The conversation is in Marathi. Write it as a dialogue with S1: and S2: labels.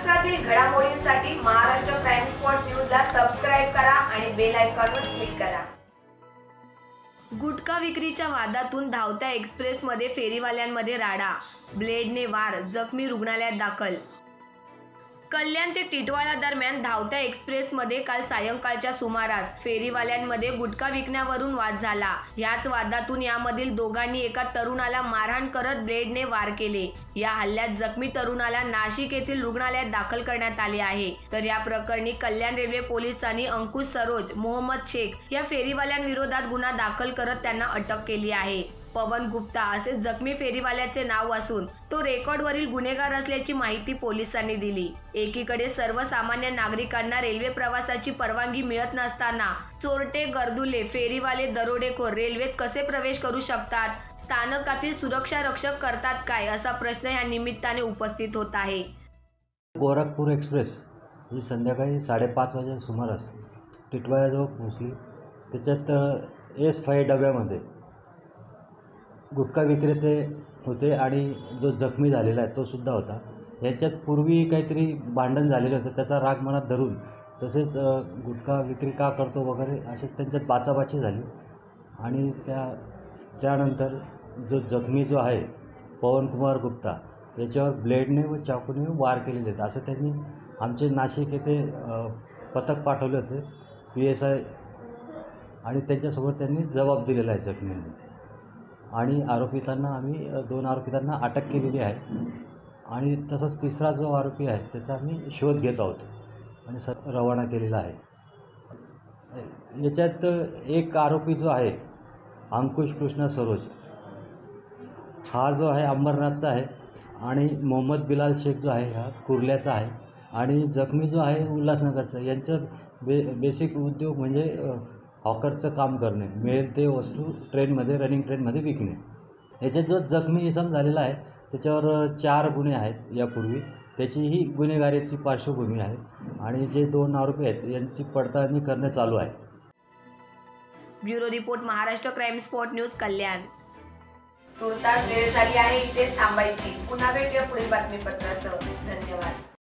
S1: महाराष्ट्रातील घडामोडींसाठी महाराष्ट्र क्राईम स्पॉट न्यूजला सबस्क्राइब करा आणि बेल आयकॉनवर क्लिक करा। गुटखा विक्रीच्या वादातून धावत्या एक्सप्रेसमध्ये फेरीवाल्यांमध्ये राडा, ब्लेडने वार, जखमी रुग्णालयात दाखल। कल्याण ते टिटवाळा दरम्यान धावत्या एक्सप्रेसमध्ये काल सायंकाळच्या सुमारास फेरीवाल्यांमध्ये गुटखा विकण्यावरून वाद झाला। याच वादातून यामधील दोघांनी एका तरुणाला मारहाण करत ब्लेडने वार केले। या हल्ल्यात जखमी तरुणाला नाशिक येथील रुग्णालयात दाखल करण्यात आले आहे। तर या प्रकरणी कल्याण रेल्वे पोलिसांनी अंकुश सरोज, मोहम्मद शेख या फेरीवाल्यांविरोधात गुन्हा दाखल करत त्यांना अटक केली आहे। पवन गुप्ता असे जखमी फेरीवाल्याचे नाव असून तो रेकॉर्डवरील गुन्हेगार असल्याची माहिती पोलिसांनी दिली। एकीकडे सर्वसामान्य नागरिकांना रेल्वे प्रवासाची परवानगी मिळत नसताना चोरटे, गर्दुले, फेरीवाले, दरोडेखोर रेल्वेत कसे प्रवेश करू शकतात? स्थानकातील सुरक्षा रक्षक करतात काय, असा प्रश्न या निमित्ताने उपस्थित होत आहे।
S2: गोरखपूर एक्सप्रेस ही संध्याकाळी 5:30 वाजेच्या सुमारास टिटवाळ्याजवळ पोहोचली। त्याच्यात S5 डब्यामध्ये गुटखा विक्रेते होते आणि जो जखमी झालेला आहे तो सुद्धा होता। याच्यात पूर्वी काहीतरी भांडण झालेलं होतं, त्याचा राग मनात धरून तसेच गुटखा विक्री का करतो वगैरे असे त्यांच्यात बाचाबाची झाली। आणि त्यानंतर जो जखमी जो आहे पवनकुमार गुप्ता याच्यावर ब्लेडने व चाकूने वार केलेले आहेत असं त्यांनी आमचे नाशिक येथे पथक पाठवले होते PSI, आणि त्यांच्यासोबत त्यांनी जबाब दिलेला आहे जखमींनी। आणि आरोपितांना आम्ही 2 आरोपितांना अटक केलेली आहे आणि तसंच तिसरा जो आरोपी आहे त्याचा आम्ही शोध घेत आहोत आणि रवाना केलेला आहे। याच्यात एक आरोपी जो आहे अंकुश कृष्ण सरोज हा जो आहे अंबरनाथचा आहे आणि मोहम्मद बिलाल शेख जो आहे हा कुर्ल्याचा आहे आणि जखमी जो आहे उल्हासनगरचा। यांचं बेसिक उद्योग म्हणजे हॉकरचं काम करणे, मिळेल ते वस्तू ट्रेनमध्ये, रनिंग ट्रेनमध्ये विकणे। याच्यात जो जखमी इसम झालेला आहे त्याच्यावर 4 गुन्हे आहेत यापूर्वी, त्याचीही गुन्हेगारीची पार्श्वभूमी आहे आणि जे 2 आरोपी आहेत यांची पडताळणी करणे चालू आहे।
S1: Bureau report, Maharashtra crime spot news, Kalyan. तुर्तास वेळ झाली आहे इथेच थांबायची। पुन्हा भेटूया पुढील बातमीपत्रासह। धन्यवाद।